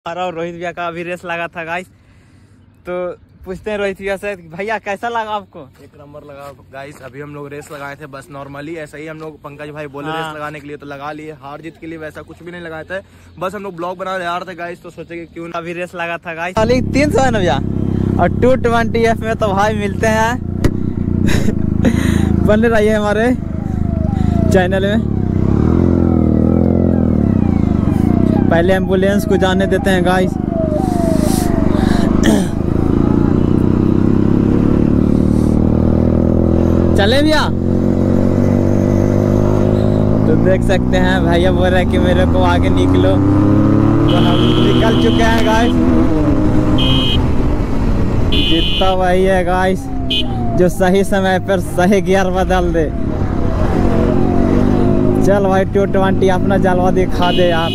हमारा और रोहित भैया का अभी रेस लगा था गाइस। तो पूछते हैं रोहित भैया से, भैया कैसा लगा आपको? एक नंबर लगा गाइस। अभी हम लोग रेस लगाए थे बस नॉर्मली, ऐसा ही हम लोग पंकज भाई बोले रेस लगाने के लिए तो लगा लिए। हार जीत के लिए वैसा कुछ भी नहीं लगाए थे, बस हम लोग ब्लॉग बना रहे थे गाइस, तो सोचे कि क्यों अभी रेस लगा था गाइस। 300 है ना भैया, और 220F में तो भाई मिलते हैं। बने रहिए हमारे चैनल में। पहले एम्बुलेंस को जाने देते हैं गाइस। चले भैया। तो देख सकते हैं भैया बोल रहे हैं कि मेरे को आगे निकलो, तो हम निकल चुके हैं गाइस। जितना वही है गाइस जो सही समय पर सही गियर बदल दे। चल भाई 220 अपना जलवा दिखा दे यार।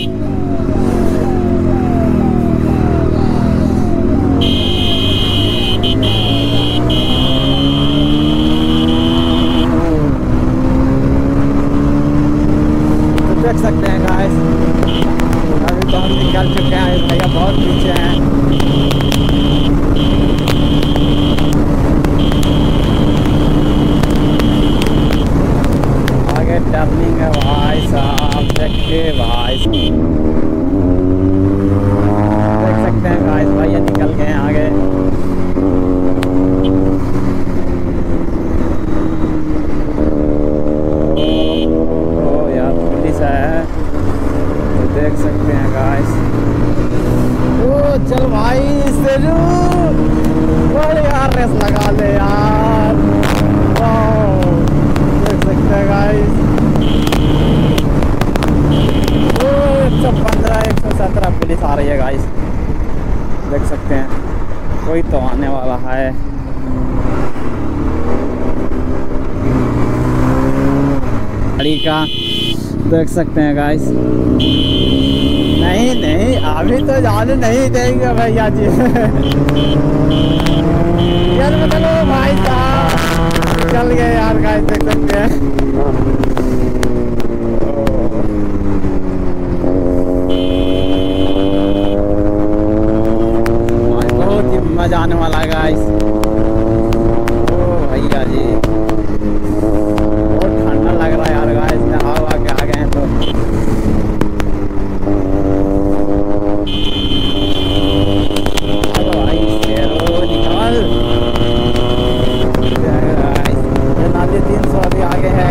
देख सकते हैं गाइस, अभी तो हम निकल चुके हैं, भैया बहुत पीछे हैं। आगे टर्निंग है भाई साहब, देखिए भाई देख सकते हैं गाइस, भैया निकल गए हैं आगे। देख सकते हैं गाइस। ओ चल भाई यार रेस लगा ले यार। देख सकते हैं गाइस। 115 117 पुलिस आ रही है गाइस, देख सकते हैं। कोई तो आने वाला है। गाड़ी का देख सकते हैं गाइस। नहीं अभी तो जाने नहीं देंगे भैया जी। यार चलो भाई साहब चल गए यार गाइस, देख सकते हैं। बहुत ही मजा आने वाला है गाइस। ओ भैया जी बहुत ठंडा लग रहा है यार गाइस, हवा के आ गए हैं तो। निकाल 300 अभी आगे है।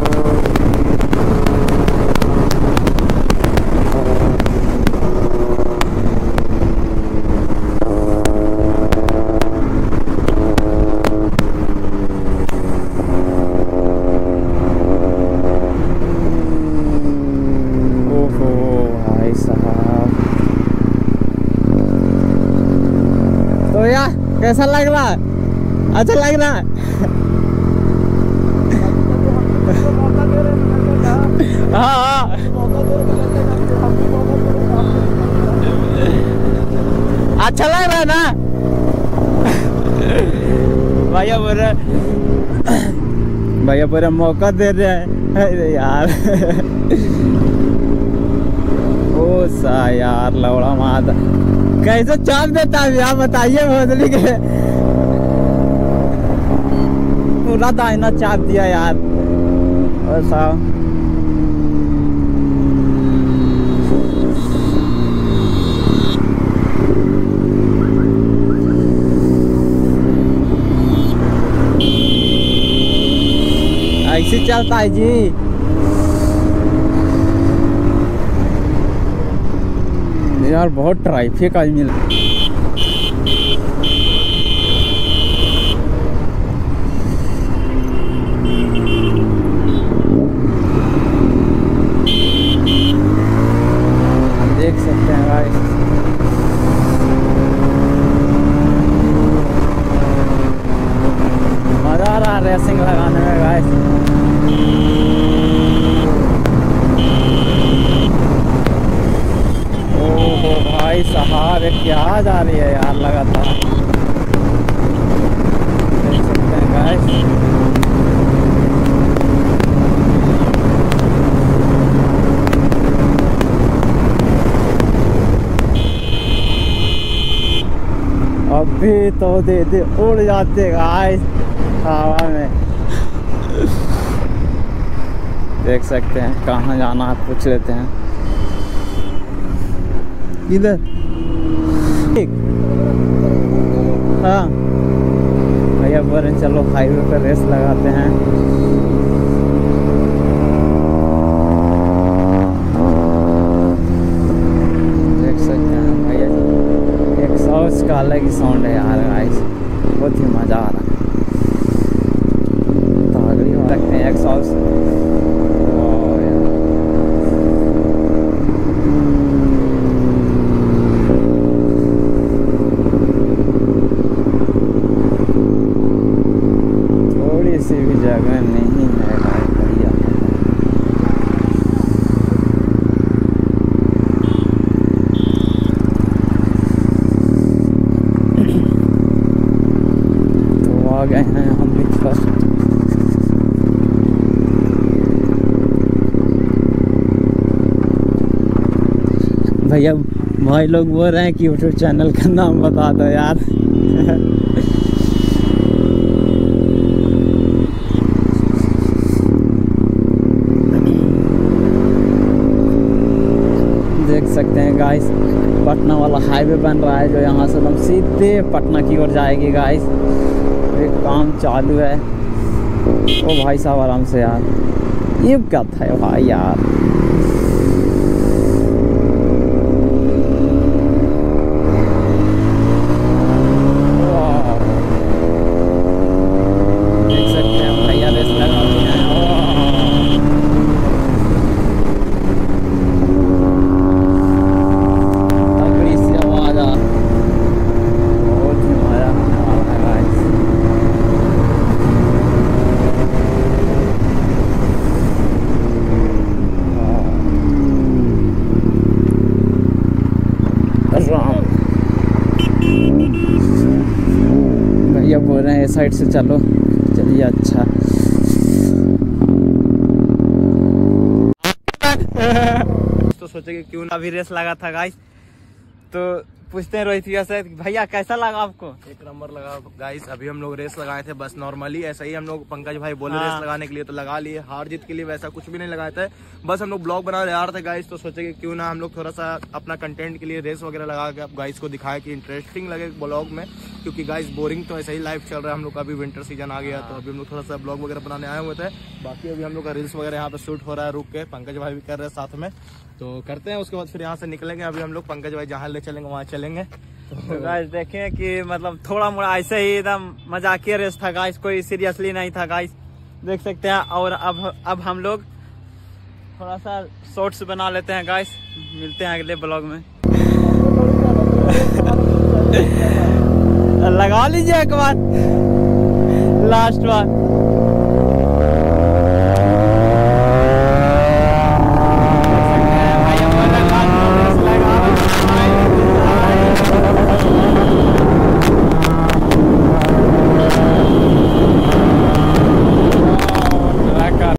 तो यार कैसा लग रहा है? अच्छा लग रहा है? हाँ अच्छा लग रहा है ना भैया पूरा मौका दे रहे हैं। अरे यार ओ सा यार लौड़ा माता कैसे चाप देता है आप बताइए। भोसड़ी के पूरा दाहिना चाप दिया यार। ऐसा ऐसे चलता है जी। यार बहुत ट्रैफिक आज मिला। देख सकते हैं गाइस, मजा आ रहा है रेसिंग लगाने में गाइस। भाई साहब क्या जा रही है यार लगातार, देख सकते हैं गाइस। अभी तो दे उड़ जाते गाइस हवा में। देख सकते हैं कहाँ जाना है पूछ लेते हैं। इधर ठीक। हाँ भैया बोल रहे चलो हाईवे पर रेस लगाते हैं। देख सकते हैं भैया एक सॉस का अलग ही साउंड है यार गाइस, बहुत ही मज़ा आ रहा है। तागड़ी हो सकते हैं एक सॉस। किसी भी जगह नहीं है भैया। तो आ गए हैं हम भी फर्स्ट। भैया भाई लोग बोल रहे हैं कि यूट्यूब चैनल का नाम बता दो यार। देख सकते हैं गाइस पटना वाला हाईवे बन रहा है जो यहाँ से हम सीधे पटना की ओर जाएगी गाइस। एक काम चालू है। ओ भाई साहब आराम से यार, ये क्या था भाई यार। देख सकते हैं भैया रेस लगा रहे हैं। भैया बोल रहे हैं इस साइड से चलो, चलिए अच्छा। तो सोचे कि क्यों ना अभी रेस लगा था गाइस, तो पूछते हैं रोहित भैया से भैया कैसा लगा आपको। एक नंबर लगा गाइस। अभी हम लोग रेस लगाए थे बस नॉर्मली ऐसा ही। हम लोग पंकज भाई बोले हाँ। रेस लगाने के लिए तो लगा लिए। हार जीत के लिए वैसा कुछ भी नहीं लगाए थे, बस हम लोग ब्लॉग बना रहे थे गाइस। तो सोचे कि क्यों ना हम लोग थोड़ा सा अपना कंटेंट के लिए रेस वगैरह लगा के गाइस को दिखाए कि इंटरेस्टिंग लगे ब्लॉग में, क्योंकि गाइस बोरिंग तो ऐसा ही लाइफ चल रहा है हम लोग का। अभी विंटर सीजन आ गया तो अभी हम लोग थोड़ा सा ब्लॉग वगैरह बनाने आए हुए थे। बाकी अभी हम लोग का रील्स वगैरह यहाँ पे शूट हो रहा है रुक के, पंकज भाई भी कर रहे हैं साथ में, तो करते हैं। उसके बाद फिर यहाँ से निकलेंगे। अभी हम लोग पंकज भाई जहाँ ले चलेंगे वहाँ चलेंगे। तो गाइस देखें कि मतलब थोड़ा मोड़ा ऐसे ही एकदम मजाकिया रेस था गाइस, कोई सीरियसली नहीं था गाइस, देख सकते हैं। और अब हम लोग थोड़ा सा शॉर्ट्स बना लेते हैं गाइस। मिलते हैं अगले ब्लॉग में। लगा लीजिए एक बार लास्ट बार।